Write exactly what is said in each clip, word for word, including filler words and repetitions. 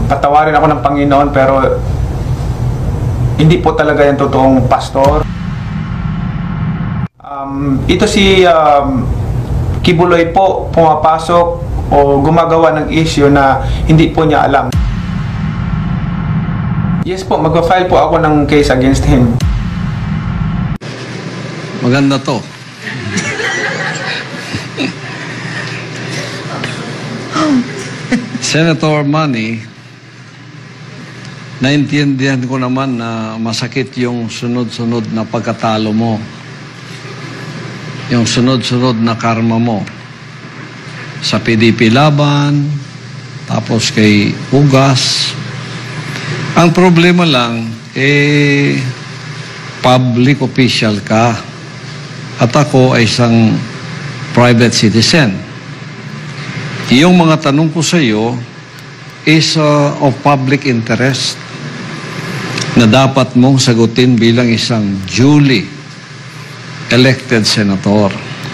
patawarin ako ng Panginoon, pero hindi po talaga yung totoong pastor. Um, ito si um, Kibuloy po pumapasok o gumagawa ng issue na hindi po niya alam. Yes po, mag-file po ako ng case against him. Maganda to. Senator Manny, naintindihan ko naman na masakit yung sunod-sunod na pagkatalo mo. Yung sunod-sunod na karma mo. Sa P D P laban, tapos kay Ugas. Ang problema lang, eh, public official ka. At ako ay isang private citizen. Yung mga tanong ko sa iyo is uh, of public interest na dapat mong sagutin bilang isang duly elected senator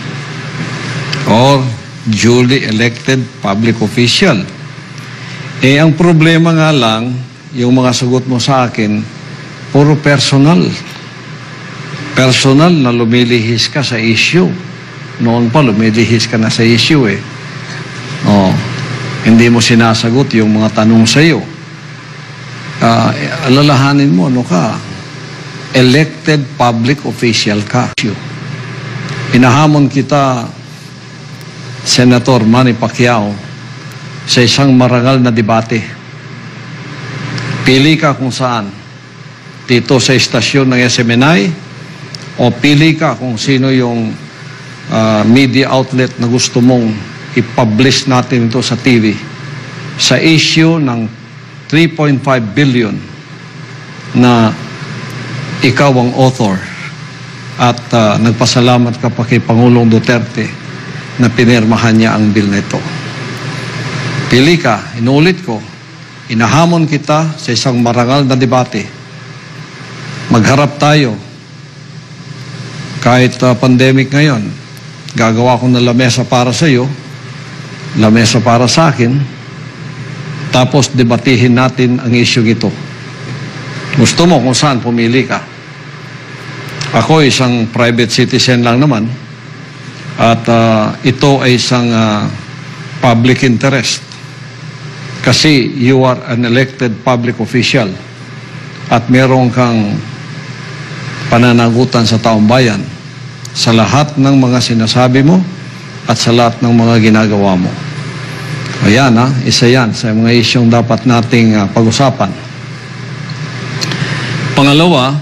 or duly elected public official. Eh, ang problema nga lang, yung mga sagot mo sa akin, puro personal. Personal na lumilihis ka sa issue. Noon pa, lumilihis ka na sa issue eh. Oh, hindi mo sinasagot yung mga tanong sa iyo. Uh, alalahanin mo, ano ka? Elected public official ka. Inahamon kita, Senator Manny Pacquiao, sa isang marangal na debate. Pili ka kung saan. Dito sa istasyon ng S M N I o pili ka kung sino yung uh, media outlet na gusto mong i-publish natin ito sa T V sa issue ng three point five billion na ikaw ang author at uh, nagpasalamat ka pa kay Pangulong Duterte na pinirmahan niya ang bill na ito. Pili ka, inuulit ko, inahamon kita sa isang marangal na debate. Magharap tayo. Kahit uh, pandemic ngayon, gagawa ko ng lamesa para sa iyo, lamesa para sa akin, tapos debatihin natin ang issue ito. Gusto mo kung saan pumili ka. Ako isang private citizen lang naman at uh, ito ay isang uh, public interest kasi you are an elected public official at meron kang pananagutan sa taong bayan sa lahat ng mga sinasabi mo at sa lahat ng mga ginagawa mo. Ayan ha, isa yan sa mga isyong dapat nating uh, pag-usapan. Pangalawa,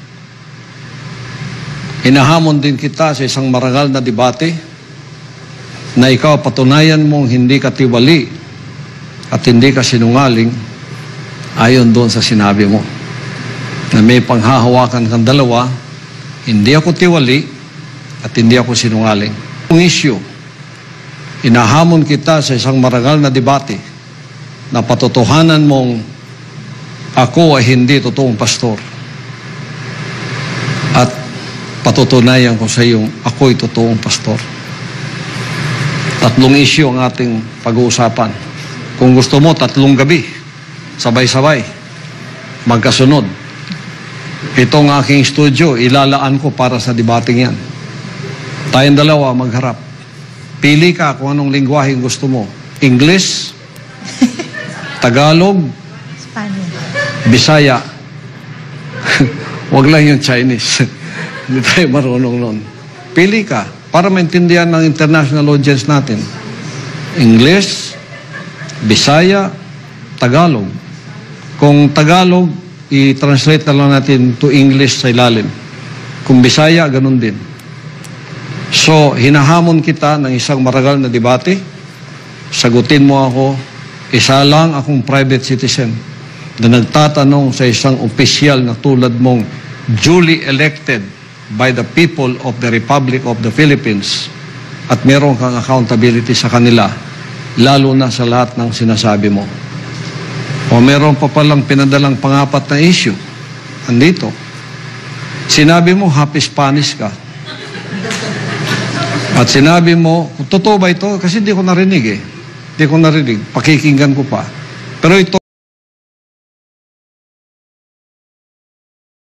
inahamon din kita sa isang marangal na debate na ikaw patunayan mong hindi ka tiwali at hindi ka sinungaling ayon doon sa sinabi mo. Na may panghahawakan kang dalawa, hindi ako tiwali at hindi ako sinungaling. Ang issue, inahamon kita sa isang marangal na debate na patotohanan mong ako ay hindi totoong pastor. At patutunayan ko sa iyong ako'y totoong pastor. Tatlong issue ang ating pag-uusapan. Kung gusto mo, tatlong gabi, sabay-sabay, magkasunod. Itong aking studio, ilalaan ko para sa debating yan. Tayong dalawa magharap. Pili ka kung anong lingwaheng gusto mo. English, Tagalog, Spanish, Bisaya. Huwag lang yung Chinese. Hindi tayo marunong nun. Pili ka para maintindihan ng international audience natin. English, Bisaya, Tagalog. Kung Tagalog, i-translate na lang natin to English sa ilalim. Kung Bisaya, ganun din. So, hinahamon kita ng isang marangal na debate. Sagutin mo ako, isa lang akong private citizen na nagtatanong sa isang opisyal na tulad mong duly elected by the people of the Republic of the Philippines at meron kang accountability sa kanila, lalo na sa lahat ng sinasabi mo. O meron pa palang pinadalang pangapat na issue. Andito. Sinabi mo, happy Spanish ka. At sinabi mo, totoo ba ito? Kasi hindi ko narinig eh. Hindi ko narinig. Pakikinggan ko pa. Pero ito,